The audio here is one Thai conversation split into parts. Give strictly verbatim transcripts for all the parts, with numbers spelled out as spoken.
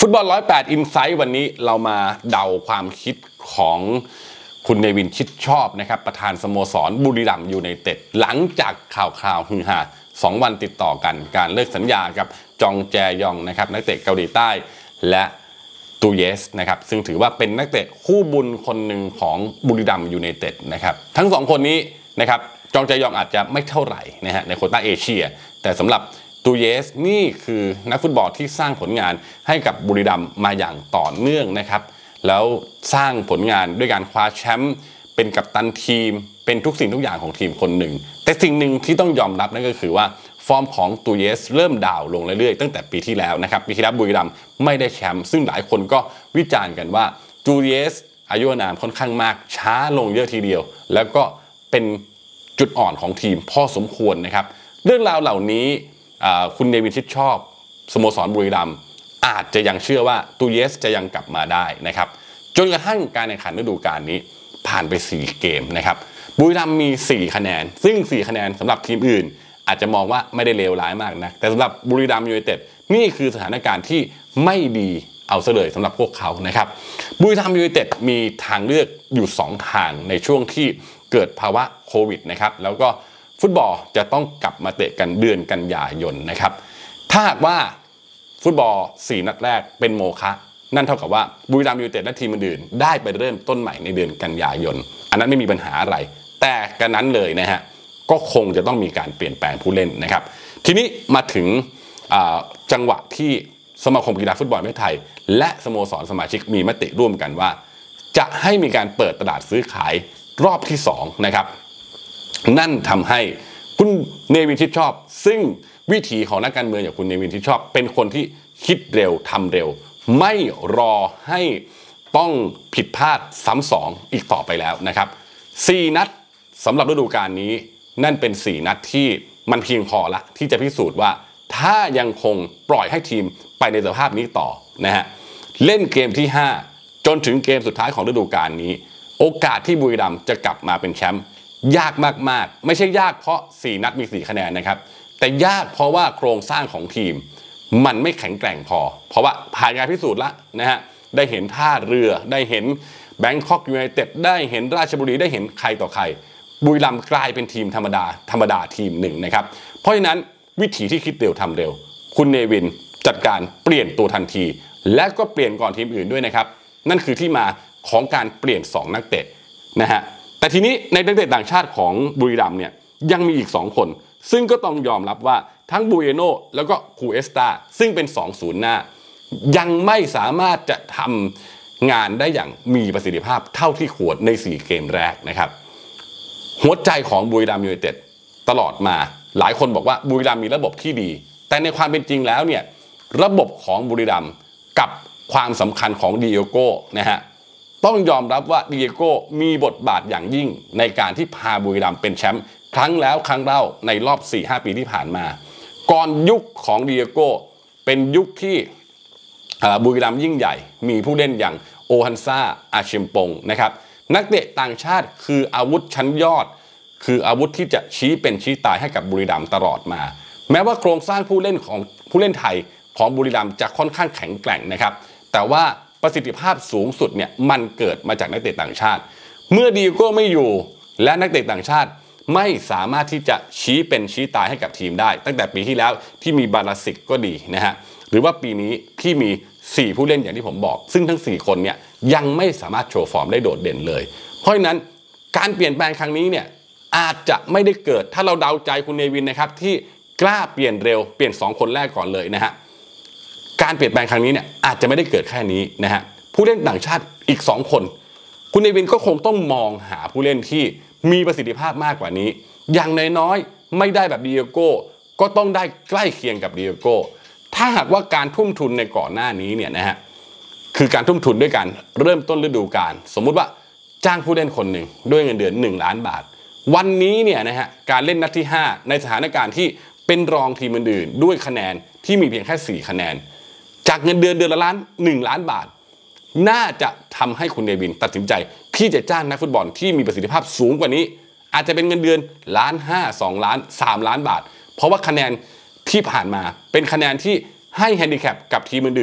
ฟุตบอลร้อยแปดอินไซต์วันนี้เรามาเดาความคิดของคุณเนวินชิดชอบนะครับประธานสโมสรบุรีรัมย์ยูไนเต็ดหลังจากข่าวคราวฮือฮาสองวันติดต่อกันการเลิกสัญญากับจองแจยองนะครับนักเตะเกาหลีใต้และตูเยสนะครับซึ่งถือว่าเป็นนักเตะคู่บุญคนหนึ่งของบุรีรัมย์ยูไนเต็ดนะครับทั้งสองคนนี้นะครับจองแจยองอาจจะไม่เท่าไหร่นะฮะในโควต้าเอเชียแต่สำหรับตูเยสนี่คือนักฟุตบอลที่สร้างผลงานให้กับบุรีรัมย์มาอย่างต่อเนื่องนะครับแล้วสร้างผลงานด้วยการคว้าแชมป์เป็นกัปตันทีมเป็นทุกสิ่งทุกอย่างของทีมคนหนึ่งแต่สิ่งหนึ่งที่ต้องยอมรับนั่นก็คือว่าฟอร์มของตูเยสเริ่มดาวลงเรื่อยๆตั้งแต่ปีที่แล้วนะครับปีที่แล้วบุรีรัมย์ไม่ได้แชมป์ซึ่งหลายคนก็วิจารณ์กันว่าตูเยสอายุอานามค่อนข้างมากช้าลงเยอะทีเดียวแล้วก็เป็นจุดอ่อนของทีมพอสมควรนะครับเรื่องราวเหล่านี้คุณเนวินชิดชอบสโมสรบุรีรัมย์อาจจะยังเชื่อว่าตูเยสจะยังกลับมาได้นะครับจนกระทั่งการแข่งขันฤดูกาลนี้ผ่านไปสี่เกมนะครับบุรีรัมย์มีสี่คะแนนซึ่งสี่คะแนนสำหรับทีมอื่นอาจจะมองว่าไม่ได้เลวร้ายมากนะแต่สำหรับบุรีรัมย์ยูไนเต็ดนี่คือสถานการณ์ที่ไม่ดีเอาซะเลยสำหรับพวกเขานะครับบุรีรัมย์ยูไนเต็ดมีทางเลือกอยู่สองทางในช่วงที่เกิดภาวะโควิดนะครับแล้วก็ฟุตบอลจะต้องกลับมาเตะกันเดือนกันยายนนะครับถ้าหากว่าฟุตบอลสี่นัดแรกเป็นโมฆะนั่นเท่ากับว่าบุรีรัมย์ยูไนเต็ดและทีมอื่นๆได้ไปเริ่มต้นใหม่ในเดือนกันยายนอันนั้นไม่มีปัญหาอะไรแต่กันนั้นเลยนะฮะก็คงจะต้องมีการเปลี่ยนแปลงผู้เล่นนะครับทีนี้มาถึงจังหวะที่สมาคมกีฬาฟุตบอลประเทศไทยและสโมสรสมาชิกมีมติร่วมกันว่าจะให้มีการเปิดตลาดซื้อขายรอบที่สองนะครับนั่นทำให้คุณเนวินชิดชอบซึ่งวิถีของนักการเมืองอย่างคุณเนวินชิดชอบเป็นคนที่คิดเร็วทำเร็วไม่รอให้ต้องผิดพลาดซ้ำสองอีกต่อไปแล้วนะครับสี่นัดสำหรับฤดูกาลนี้นั่นเป็นสี่นัดที่มันเพียงพอละที่จะพิสูจน์ว่าถ้ายังคงปล่อยให้ทีมไปในสภาพนี้ต่อนะฮะเล่นเกมที่ห้าจนถึงเกมสุดท้ายของฤดูกาลนี้โอกาสที่บุรีรัมย์จะกลับมาเป็นแชมป์ยากมากๆไม่ใช่ยากเพราะสี่นัดมีสี่คะแนนนะครับแต่ยากเพราะว่าโครงสร้างของทีมมันไม่แข็งแกร่งพอเพราะว่าผ่านการพิสูจน์แล้วนะฮะได้เห็นท่าเรือได้เห็นแบงคอกยูไนเต็ดได้เห็นราชบุรีได้เห็นใครต่อใครบุรีรัมย์กลายเป็นทีมธรรมดาธรรมดาทีมหนึ่งนะครับเพราะฉะนั้นวิธีที่คิดเร็วทำเร็วคุณเนวินจัดการเปลี่ยนตัวทันทีและก็เปลี่ยนก่อนทีมอื่นด้วยนะครับนั่นคือที่มาของการเปลี่ยนสองนักเตะนะฮะแต่ทีนี้ในนักเตะต่างชาติของบุรีรัมย์เนี่ยยังมีอีกสองคนซึ่งก็ต้องยอมรับว่าทั้งบูเอโน่แล้วก็คูเอสตาซึ่งเป็นสองศูนย์หน้ายังไม่สามารถจะทำงานได้อย่างมีประสิทธิภาพเท่าที่ควรในสี่เกมแรกนะครับหัวใจของบุรีรัมย์ยูไนเต็ดตลอดมาหลายคนบอกว่าบุรีรัมย์มีระบบที่ดีแต่ในความเป็นจริงแล้วเนี่ยระบบของบุรีรัมย์กับความสำคัญของดิเอโก้นะฮะต้องยอมรับว่าดิเอโก้มีบทบาทอย่างยิ่งในการที่พาบุรีรัมย์เป็นแชมป์ครั้งแล้วครั้งเล่าในรอบ สี่ห้า ปีที่ผ่านมาก่อนยุคของดิเอโก้เป็นยุคที่บุรีรัมย์ยิ่งใหญ่มีผู้เล่นอย่างโอฮันซาอาชิมปงนะครับนักเตะต่างชาติคืออาวุธชั้นยอดคืออาวุธที่จะชี้เป็นชี้ตายให้กับบุรีรัมย์ตลอดมาแม้ว่าโครงสร้างผู้เล่นของผู้เล่นไทยของบุรีรัมย์จะค่อนข้างแข็งแกร่งนะครับแต่ว่าประสิทธิภาพสูงสุดเนี่ยมันเกิดมาจากนักเตะต่างชาติเมื่อดิเอโก้ไม่อยู่และนักเตะต่างชาติไม่สามารถที่จะชี้เป็นชี้ตายให้กับทีมได้ตั้งแต่ปีที่แล้วที่มีบาลาสิกก็ดีนะฮะหรือว่าปีนี้ที่มีสี่ผู้เล่นอย่างที่ผมบอกซึ่งทั้งสี่คนเนี่ยยังไม่สามารถโชว์ฟอร์มได้โดดเด่นเลยเพราะฉะนั้นการเปลี่ยนแปลงครั้งนี้เนี่ยอาจจะไม่ได้เกิดถ้าเราเดาใจคุณเนวินนะครับที่กล้าเปลี่ยนเร็วเปลี่ยนสองคนแรกก่อนเลยนะฮะการเปลี่ยนแปลงครั้งนี้เนี่ยอาจจะไม่ได้เกิดแค่นี้นะฮะผู้เล่นต่างชาติอีกสองคนคุณเนวินก็คงต้องมองหาผู้เล่นที่มีประสิทธิภาพมากกว่านี้อย่างน้อยๆไม่ได้แบบดิเอโก้ก็ต้องได้ใกล้เคียงกับดิเอโก้ถ้าหากว่าการทุ่มทุนในก่อนหน้านี้เนี่ยนะฮะคือการทุ่มทุนด้วยการเริ่มต้นฤดูกาลสมมุติว่าจ้างผู้เล่นคนหนึ่งด้วยเงินเดือนหนึ่งล้านบาทวันนี้เนี่ยนะฮะการเล่นนัดที่ห้าในสถานการณ์ที่เป็นรองทีมอื่นๆด้วยคะแนนที่มีเพียงแค่สี่คะแนนจากเงินเดือนเดือนละล้านหนึ่งล้านบาทน่าจะทำให้คุณเนวินตัดสินใจที่จะจ้างนักฟุตบอลที่มีประสิทธิภาพสูงกว่านี้อาจจะเป็นเงินเดือนล้านห้าสองล้านสามล้านบาทเพราะว่าคะแนนที่ผ่านมาเป็นคะแนนที่ให้แฮนดิแคปกับทีมอื่นๆ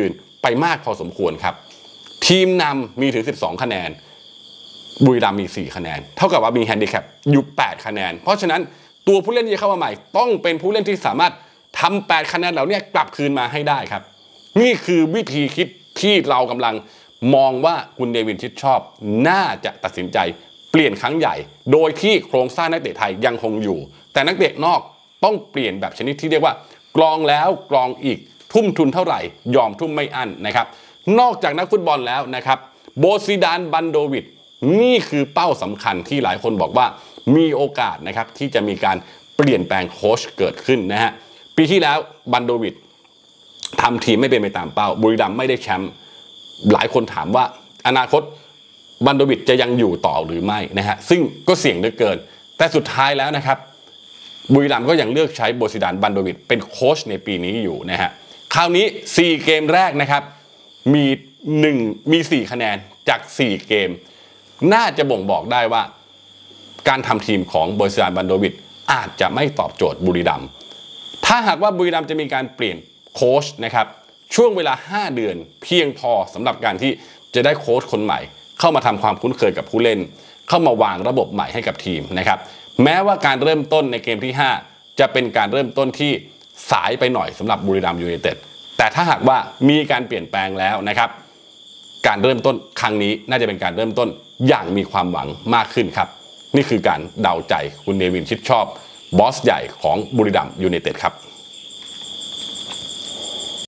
ไปมากพอสมควรครับทีมนำมีถึงสิบสองคะแนนบุรีรัมย์มีสี่คะแนนเท่ากับว่ามีแฮนดิแคปอยู่แปดคะแนนเพราะฉะนั้นตัวผู้เล่นที่เข้ามาใหม่ต้องเป็นผู้เล่นที่สามารถทำแปดคะแนนเหล่านี้กลับคืนมาให้ได้ครับนี่คือวิธีคิดที่เรากำลังมองว่าคุณเนวินชิดชอบน่าจะตัดสินใจเปลี่ยนครั้งใหญ่โดยที่โครงสร้างนักเตะไทยยังคงอยู่แต่นักเตะนอกต้องเปลี่ยนแบบชนิดที่เรียกว่ากรองแล้วกรองอีกทุ่มทุนเท่าไหร่ยอมทุ่มไม่อั้นนะครับนอกจากนักฟุตบอลแล้วนะครับโบซิดานบันโดวิดนี่คือเป้าสำคัญที่หลายคนบอกว่ามีโอกาสนะครับที่จะมีการเปลี่ยนแปลงโค้ชเกิดขึ้นนะฮะปีที่แล้วบันโดวิดทำทีมไม่เป็นไปตามเป้าบุรีรัมย์ไม่ได้แชมป์หลายคนถามว่าอนาคตบันโดวิดจะยังอยู่ต่อหรือไม่นะฮะซึ่งก็เสี่ยงเหลือเกินแต่สุดท้ายแล้วนะครับบุรีรัมย์ก็ยังเลือกใช้โบซิดานบันโดวิดเป็นโค้ชในปีนี้อยู่นะฮะคราวนี้สี่เกมแรกนะครับมีหนึ่งมีสี่คะแนนจากสี่เกมน่าจะบ่งบอกได้ว่าการทำทีมของโบซิดานบันโดวิดอาจจะไม่ตอบโจทย์บุรีรัมย์ถ้าหากว่าบุรีรัมย์จะมีการเปลี่ยนโค้ชนะครับช่วงเวลาห้าเดือนเพียงพอสำหรับการที่จะได้โค้ชคนใหม่เข้ามาทำความคุ้นเคยกับผู้เล่นเข้ามาวางระบบใหม่ให้กับทีมนะครับแม้ว่าการเริ่มต้นในเกมที่ห้าจะเป็นการเริ่มต้นที่สายไปหน่อยสำหรับบุรีรัมย์ยูไนเต็ดแต่ถ้าหากว่ามีการเปลี่ยนแปลงแล้วนะครับการเริ่มต้นครั้งนี้น่าจะเป็นการเริ่มต้นอย่างมีความหวังมากขึ้นครับนี่คือการเดาใจคุณเนวินชิดชอบบอสใหญ่ของบุรีรัมย์ยูไนเต็ดครับ